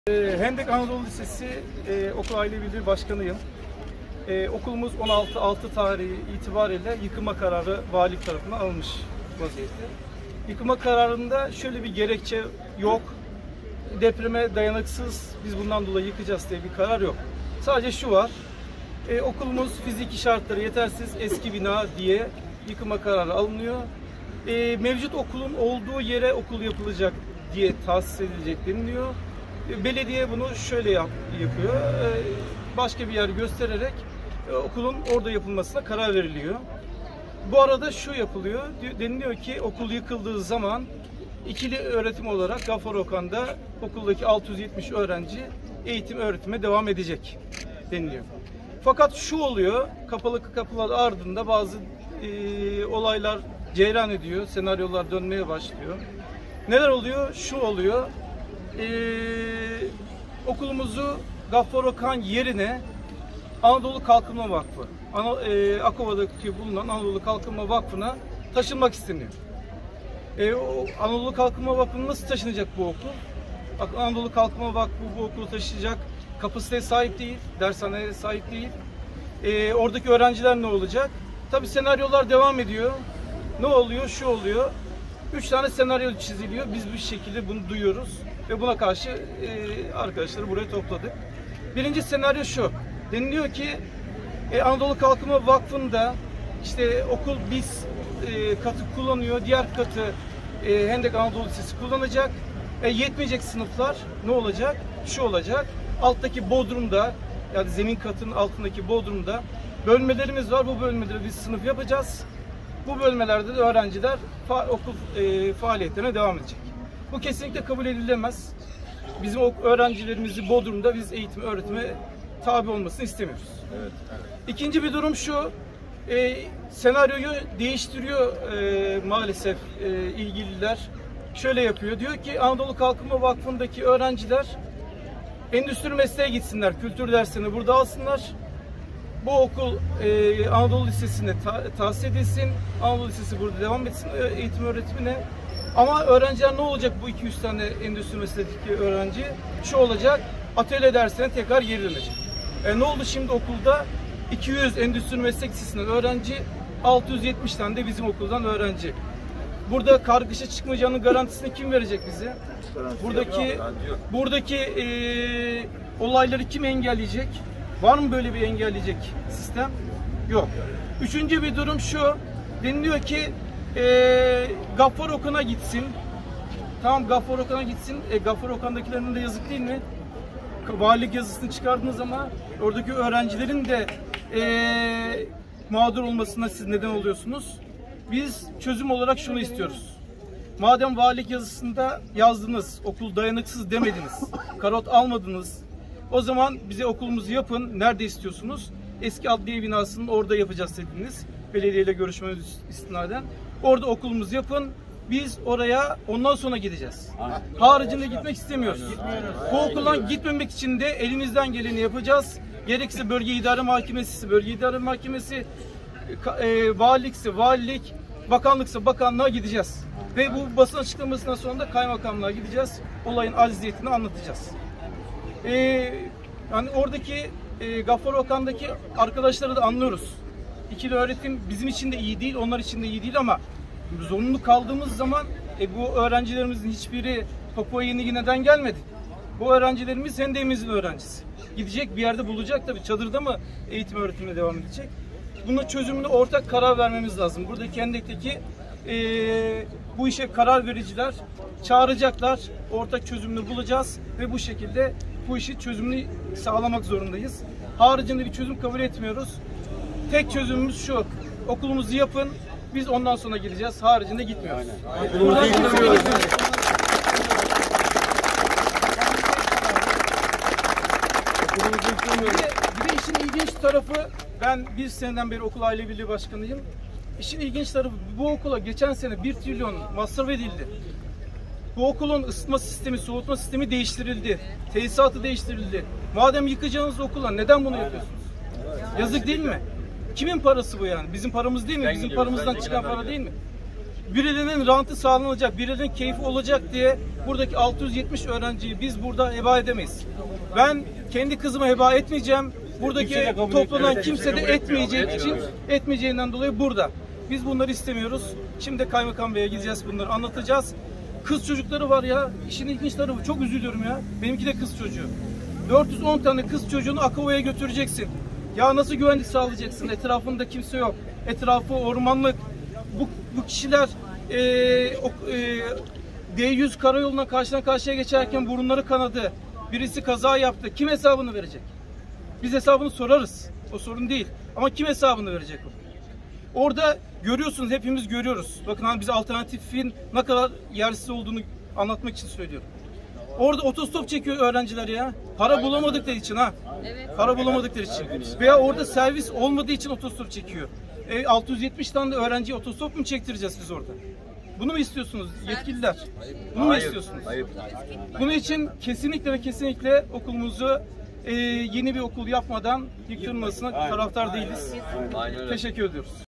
Hendek Anadolu Lisesi Okul Aile Birliği Başkanıyım. Okulumuz 16.06 tarihi itibariyle yıkıma kararı valilik tarafından alınmış vaziyette. Yıkıma kararında şöyle bir gerekçe yok. Depreme dayanıksız, biz bundan dolayı yıkacağız diye bir karar yok. Sadece şu var. Okulumuz fiziki şartları yetersiz, eski bina diye yıkıma kararı alınıyor. Mevcut okulun olduğu yere okul yapılacak diye tahsis edilecek deniliyor. Belediye bunu şöyle yapıyor. Başka bir yer göstererek okulun orada yapılmasına karar veriliyor. Bu arada şu yapılıyor. Deniliyor ki okul yıkıldığı zaman ikili öğretim olarak Gafur-Okan'da okuldaki 670 öğrenci eğitim öğretime devam edecek deniliyor. Fakat şu oluyor. Kapalı kapılar ardında bazı olaylar cereyan ediyor. Senaryolar dönmeye başlıyor. Neler oluyor? Şu oluyor. Okulumuzu Gafur-Okan yerine Anadolu Kalkınma Vakfı, Akova'daki bulunan Anadolu Kalkınma Vakfı'na taşınmak isteniyor. Anadolu Kalkınma Vakfı'na nasıl taşınacak bu okul? Anadolu Kalkınma Vakfı bu okulu taşıyacak kapasiteye sahip değil, dershaneye sahip değil. Oradaki öğrenciler ne olacak? Tabii senaryolar devam ediyor. Ne oluyor? Şu oluyor. 3 tane senaryo çiziliyor. Biz bu şekilde bunu duyuyoruz ve buna karşı arkadaşları buraya topladık. Birinci senaryo şu. Deniliyor ki Anadolu Kalkınma Vakfı'nda işte okul biz katı kullanıyor. Diğer katı Hendek Anadolu Lisesi kullanacak. Yetmeyecek sınıflar ne olacak? Şu olacak. Alttaki bodrumda, yani zemin katının altındaki bodrumda bölmelerimiz var. Bu bölmeleri biz sınıf yapacağız. Bu bölmelerde de öğrenciler okul faaliyetlerine devam edecek. Bu kesinlikle kabul edilemez. Bizim öğrencilerimizi Bodrum'da biz eğitim öğretime tabi olmasını istemiyoruz. Evet, evet. İkinci bir durum şu. Senaryoyu değiştiriyor maalesef ilgililer. Şöyle yapıyor. Diyor ki Anadolu Kalkınma Vakfı'ndaki öğrenciler endüstri mesleğe gitsinler. Kültür derslerini burada alsınlar. Bu okul Anadolu Lisesi'ne tahsis edilsin. Anadolu Lisesi burada devam etsin eğitim öğretimine. Ama öğrenciler ne olacak bu 200 tane endüstri mesleğindeki öğrenci? Şu olacak, atölye dersine tekrar geri dönecek. Ne oldu şimdi okulda? 200 endüstri meslek lisesinden öğrenci, 670 tane de bizim okuldan öğrenci. Burada kargaşa çıkmayacağının garantisini kim verecek bize? Buradaki olayları kim engelleyecek? Var mı böyle bir engelleyecek sistem? Yok. Üçüncü bir durum şu. Deniliyor ki Gafur-Okan'a gitsin. Tamam, Gafur-Okan'a gitsin. Gafur-Okan'dakilerin de yazık değil mi? Valilik yazısını çıkardınız ama oradaki öğrencilerin de mağdur olmasına siz neden oluyorsunuz. Biz çözüm olarak şunu istiyoruz. Madem valilik yazısında yazdınız, okul dayanıksız demediniz, karot almadınız, o zaman bize okulumuzu yapın. Nerede istiyorsunuz? Eski adliye binasının orada yapacağız dediniz. Belediyeyle görüşmemiz istinaden. Orada okulumuzu yapın. Biz oraya ondan sonra gideceğiz. Haricinde gitmek istemiyoruz. Bu okuldan gitmemek için de elimizden geleni yapacağız. Gerekirse bölge idare mahkemesi, valilikse valilik, bakanlıksa bakanlığa gideceğiz. Ve bu basın açıklamasından sonra da kaymakamlığa gideceğiz. Olayın acziyetini anlatacağız. Yani oradaki Gafur-Okan'daki arkadaşları da anlıyoruz. İkili öğretim bizim için de iyi değil, onlar için de iyi değil ama zorunlu kaldığımız zaman bu öğrencilerimizin hiçbiri Papua Yeni Gine'den gelmedi. Bu öğrencilerimiz Hendek'imizin öğrencisi. Gidecek bir yerde bulacak tabii. Çadırda mı eğitim öğretimine devam edecek? Bunun çözümüne ortak karar vermemiz lazım. Buradaki Hendek'teki bu işe karar vericiler çağıracaklar. Ortak çözümünü bulacağız ve bu şekilde bu işi çözümünü sağlamak zorundayız. Haricinde bir çözüm kabul etmiyoruz. Tek çözümümüz şu. Okulumuzu yapın. Biz ondan sonra gideceğiz. Haricinde gitmiyoruz. Bir de işin ilginç tarafı, ben bir seneden beri Okul Aile Birliği Başkanıyım. İşin ilginç tarafı, bu okula geçen sene 1 trilyon masraf edildi. Bu okulun ısıtma sistemi, soğutma sistemi değiştirildi. Tesisatı değiştirildi. Madem yıkacağınız okula neden bunu yapıyorsunuz? Yazık değil mi? Kimin parası bu yani? Bizim paramız değil mi? Bizim paramızdan çıkan para değil mi? birilerinin rantı sağlanacak, birilerinin keyfi olacak diye buradaki 670 öğrenciyi biz burada heba edemeyiz. Ben kendi kızıma heba etmeyeceğim. Buradaki toplanan kimse de etmeyeceğinden dolayı burada. Biz bunları istemiyoruz. Şimdi Kaymakam Bey'e gideceğiz, bunları anlatacağız. Kız çocukları var ya, işin ilginç tarafı, çok üzülüyorum ya. Benimki de kız çocuğu. 410 tane kız çocuğunu Akova'ya götüreceksin. Ya nasıl güvenlik sağlayacaksın? Etrafında kimse yok. Etrafı ormanlık. Bu kişiler D100 karayoluna karşıdan karşıya geçerken burunları kanadı. Birisi kaza yaptı. Kim hesabını verecek? Biz hesabını sorarız. O sorun değil. Ama kim hesabını verecek o? Orada görüyorsunuz, hepimiz görüyoruz. Bakın hani bize alternatifin ne kadar yersiz olduğunu anlatmak için söylüyorum. Orada otostop çekiyor öğrenciler ya. Para bulamadıkları için ha. Evet. Para bulamadıkları için. Veya orada servis olmadığı için otostop çekiyor. 670 tane de öğrenciye otostop mu çektireceğiz biz orada? Bunu mu istiyorsunuz yetkililer? Bunu mu istiyorsunuz? Hayır. Bunun için kesinlikle ve kesinlikle okulumuzu yeni bir okul yapmadan yıkılmasına taraftar değiliz. Aynen öyle. Teşekkür ediyoruz.